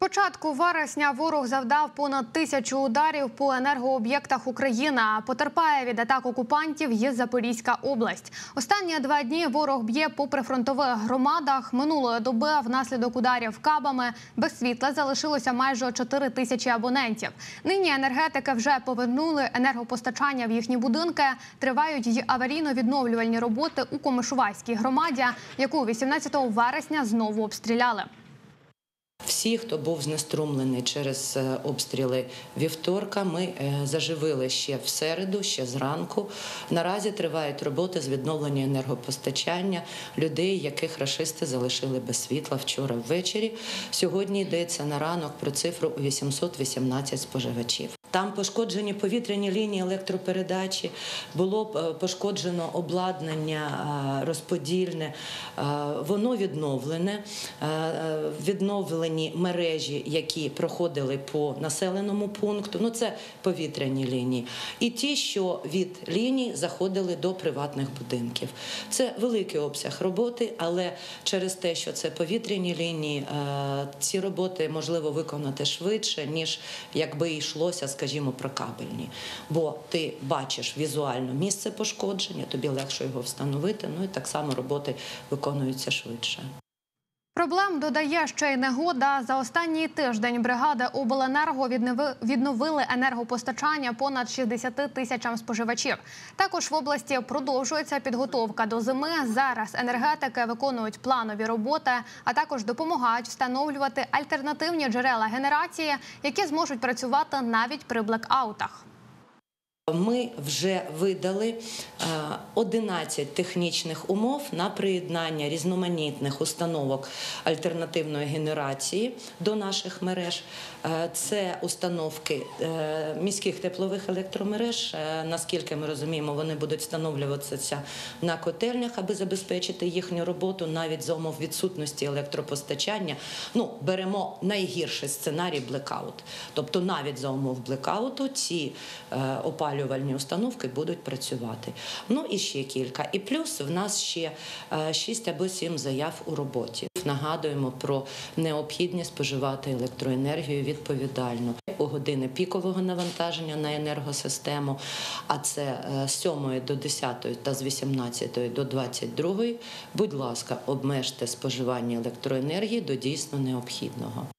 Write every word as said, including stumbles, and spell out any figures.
початку вересня ворог завдав понад тисячу ударів по енергооб'єктах України. Потерпає від атак окупантів і Запорізька область. Останні два дні ворог б'є по прифронтових громадах. Минулої доби внаслідок ударів кабами без світла залишилося майже чотири тисячі абонентів. Нині енергетики вже повернули енергопостачання в їхні будинки. Тривають й аварійно-відновлювальні роботи у Комишувальській громаді, яку вісімнадцятого вересня знову обстріляли. Всі, хто був знеструмлений через обстріли вівторка, ми заживили ще в середу, ще зранку. Наразі тривають роботи з відновлення енергопостачання людей, яких рашисти залишили без світла вчора ввечері. Сьогодні йдеться на ранок про цифру вісімсот вісімнадцять споживачів. Там пошкоджені повітряні лінії електропередачі, було пошкоджено обладнання розподільне, воно відновлене, відновлені мережі, які проходили по населеному пункту, ну це повітряні лінії, і ті, що від ліній заходили до приватних будинків. Це великий обсяг роботи, але через те, що це повітряні лінії, ці роботи можливо виконати швидше, ніж якби йшлося, скажімо, про кабельні. Бо ти бачиш візуально місце пошкодження, тобі легше його встановити, ну і так само роботи виконуються швидше. Проблем додає ще й негода. За останній тиждень бригади обленерго відновили енергопостачання понад шістдесяти тисячам споживачів. Також в області продовжується підготовка до зими. Зараз енергетики виконують планові роботи, а також допомагають встановлювати альтернативні джерела генерації, які зможуть працювати навіть при блекаутах. Ми вже видали одинадцять технічних умов на приєднання різноманітних установок альтернативної генерації до наших мереж. Це установки міських теплових електромереж. Наскільки ми розуміємо, вони будуть встановлюватися на котельнях, аби забезпечити їхню роботу навіть за умов відсутності електропостачання. Ну, беремо найгірший сценарій – блекаут. Тобто навіть за умов блекауту ці опалювальні опалювальні установки будуть працювати. Ну і ще кілька. І плюс в нас ще шість або сім заяв у роботі. Нагадуємо про необхідність споживати електроенергію відповідально. У години пікового навантаження на енергосистему, а це з сьомої до десятої та з вісімнадцятої до двадцять другої, будь ласка, обмежте споживання електроенергії до дійсно необхідного.